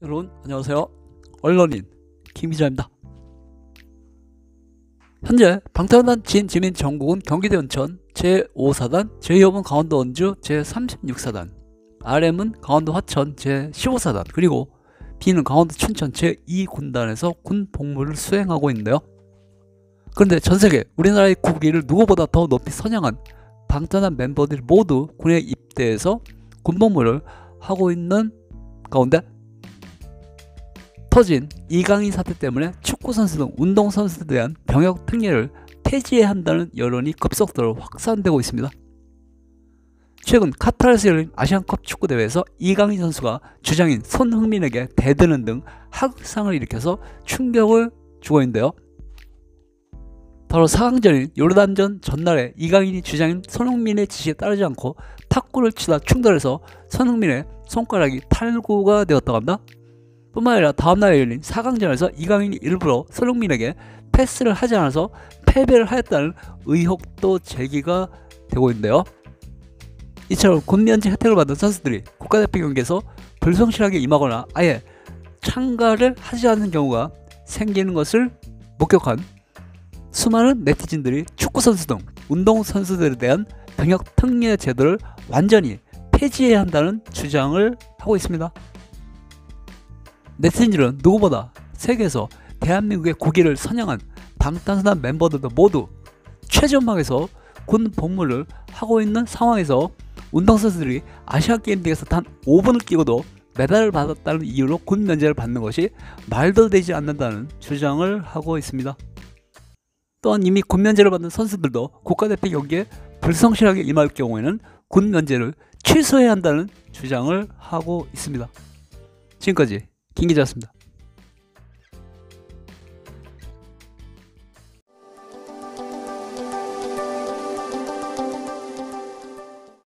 여러분 안녕하세요. 언론인 김기자입니다. 현재 방탄소년단 진지민 정국은 경기도 연천 제5사단, 제2호은 강원도 원주 제36사단, RM은 강원도 화천 제15사단, 그리고 B는 강원도 춘천 제2군단에서 군 복무를 수행하고 있는데요. 그런데 전세계 우리나라의 국위를 누구보다 더 높이 선양한 방탄소년단 멤버들이 모두 군에 입대해서 군 복무를 하고 있는 가운데 터진 이강인 사태 때문에 축구선수 등 운동선수들에 대한 병역 특례를 폐지해야 한다는 여론이 급속도로 확산되고 있습니다. 최근 카타르에서 열린 아시안컵 축구대회에서 이강인 선수가 주장인 손흥민에게 대드는 등 하극상을 일으켜서 충격을 주고 있는데요. 바로 4강전인 요르단전 전날에 이강인이 주장인 손흥민의 지시에 따르지 않고 탁구를 치다 충돌해서 손흥민의 손가락이 탈구가 되었다고 합니다. 뿐만 아니라 다음날 열린 4강전에서 이강인이 일부러 손흥민에게 패스를 하지 않아서 패배를 하였다는 의혹도 제기가 되고 있는데요. 이처럼 군면제 혜택을 받은 선수들이 국가대표 경기에서 불성실하게 임하거나 아예 참가를 하지 않는 경우가 생기는 것을 목격한 수많은 네티즌들이 축구선수 등 운동선수들에 대한 병역 특례 제도를 완전히 폐지해야 한다는 주장을 하고 있습니다. 네티즌들은 누구보다 세계에서 대한민국의 국위를 선양한 방탄소년단 멤버들도 모두 최전방에서 군 복무를 하고 있는 상황에서 운동선수들이 아시안게임 등에서 단 5분을 끼고도 메달을 받았다는 이유로 군 면제를 받는 것이 말도 되지 않는다는 주장을 하고 있습니다. 또한 이미 군 면제를 받은 선수들도 국가대표 경기에 불성실하게 임할 경우에는 군 면제를 취소해야 한다는 주장을 하고 있습니다. 지금까지 김기자였습니다.